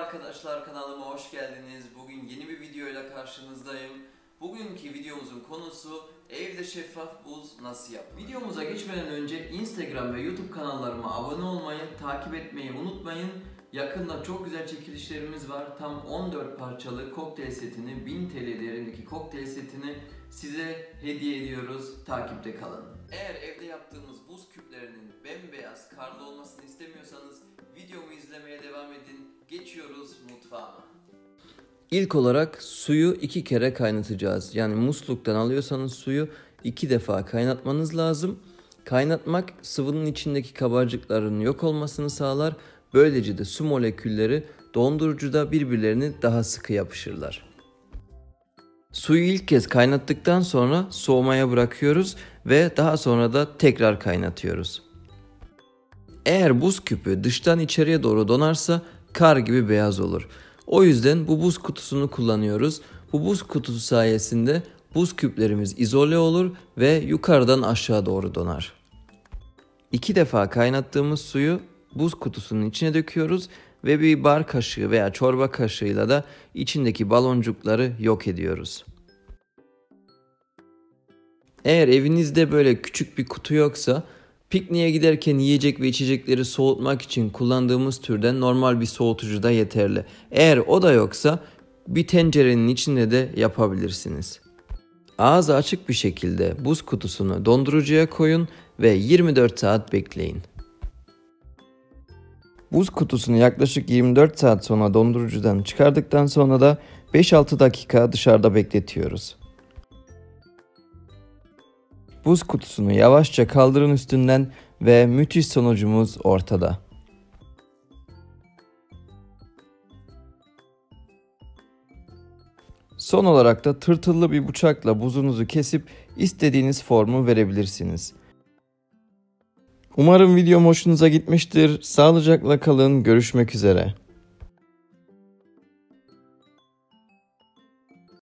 arkadaşlar, kanalıma hoş geldiniz. Bugün yeni bir videoyla karşınızdayım. Bugünkü videomuzun konusu evde şeffaf buz nasıl yapılır? Videomuza geçmeden önce Instagram ve YouTube kanallarıma abone olmayı, takip etmeyi unutmayın. Yakında çok güzel çekilişlerimiz var. Tam 14 parçalı kokteyl setini, 1000 TL değerindeki kokteyl setini size hediye ediyoruz. Takipte kalın. Eğer evde yaptığımız buz küplerinin bembeyaz, karlı olmasını istemiyorsanız videomu izlemeye devam edin. Geçiyoruz mutfağıma. İlk olarak suyu 2 kere kaynatacağız. Yani musluktan alıyorsanız suyu 2 defa kaynatmanız lazım. Kaynatmak sıvının içindeki kabarcıkların yok olmasını sağlar. Böylece de su molekülleri dondurucuda birbirlerini daha sıkı yapışırlar. Suyu ilk kez kaynattıktan sonra soğumaya bırakıyoruz ve daha sonra da tekrar kaynatıyoruz. Eğer buz küpü dıştan içeriye doğru donarsa kar gibi beyaz olur. O yüzden bu buz kutusunu kullanıyoruz. Bu buz kutusu sayesinde buz küplerimiz izole olur ve yukarıdan aşağı doğru donar. 2 defa kaynattığımız suyu buz kutusunun içine döküyoruz ve bir bar kaşığı veya çorba kaşığıyla da içindeki baloncukları yok ediyoruz. Eğer evinizde böyle küçük bir kutu yoksa, pikniğe giderken yiyecek ve içecekleri soğutmak için kullandığımız türden normal bir soğutucu da yeterli. Eğer o da yoksa bir tencerenin içinde de yapabilirsiniz. Ağzı açık bir şekilde buz kutusunu dondurucuya koyun ve 24 saat bekleyin. Buz kutusunu yaklaşık 24 saat sonra dondurucudan çıkardıktan sonra da 5-6 dakika dışarıda bekletiyoruz. Buz kutusunu yavaşça kaldırın üstünden ve müthiş sonucumuz ortada. Son olarak da tırtıllı bir bıçakla buzunuzu kesip istediğiniz formu verebilirsiniz. Umarım videom hoşunuza gitmiştir. Sağlıcakla kalın. Görüşmek üzere.